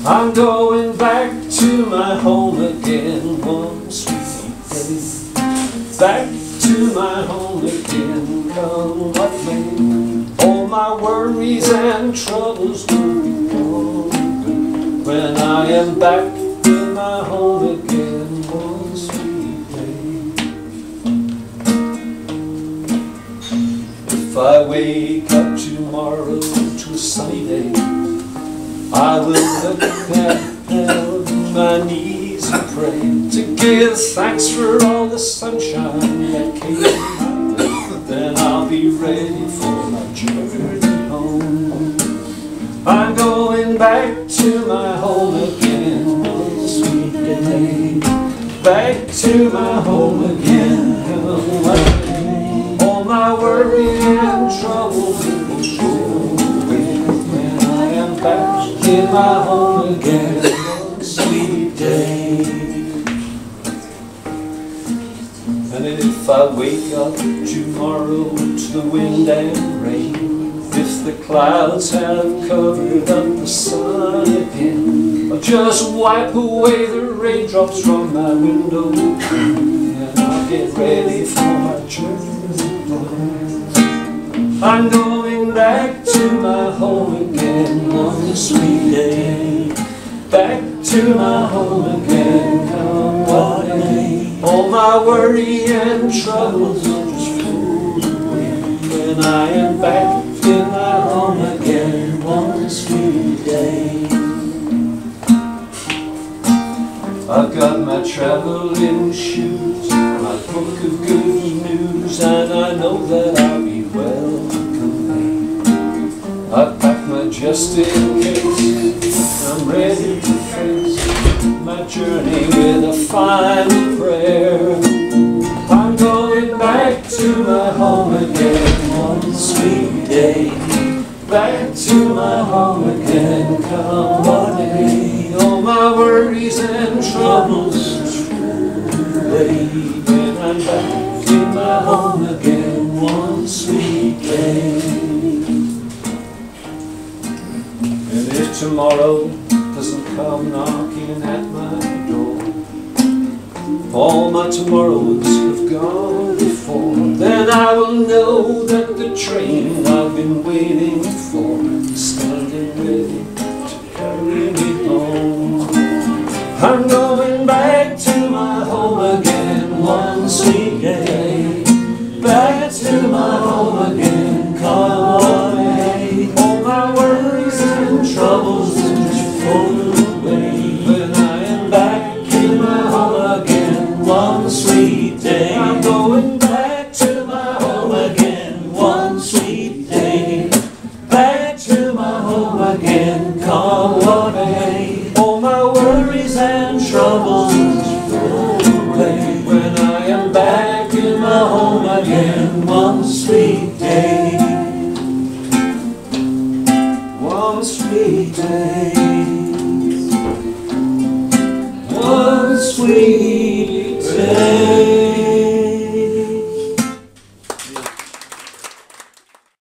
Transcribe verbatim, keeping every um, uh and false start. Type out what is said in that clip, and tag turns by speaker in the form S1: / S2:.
S1: I'm going back to my home again one sweet day. Back to my home again, come what may. All my worries and troubles will be gone when I am back in my home again one sweet day. If I wake up tomorrow to a sunny day, I will look at my knees and pray to give thanks for all the sunshine that came my way. Then I'll be ready for my journey home. I'm going back to my home again one sweet day. Back to my home again, come what may. All my worry and trouble will go away when I am back in my home again one sweet day. And if I wake up tomorrow to the wind and rain, if the clouds have covered up the sun again, I'll just wipe away the raindrops from my window and I'll get ready for my journey. I'm going back to my home again one sweet day. Back to my home again, come what may. All my worry and troubles will just float away when I am back in my home again one sweet day. I've got my traveling shoes, my book of good news, and I know that I'll be welcome. I've packed my just in case, I'm ready to face my journey with a final prayer. I'm going back to my home again one sweet day. Back to my home again, come what may. All my worries and troubles away when I'm back in my home again one sweet day. And if tomorrow doesn't come knocking at my door, all my tomorrows have gone before, then I will know that the train I've been waiting for is standing ready to carry me home. I'm going back to my home again one sweet day. Back to my home again, come what may. All my worries and troubles will just float away when I am back in my home again one sweet day. I'm going back to my home again one sweet day. Back to my home again, come what may. All my worries and troubles will just float away when I am back in my home again one sweet day. One sweet day. One sweet day.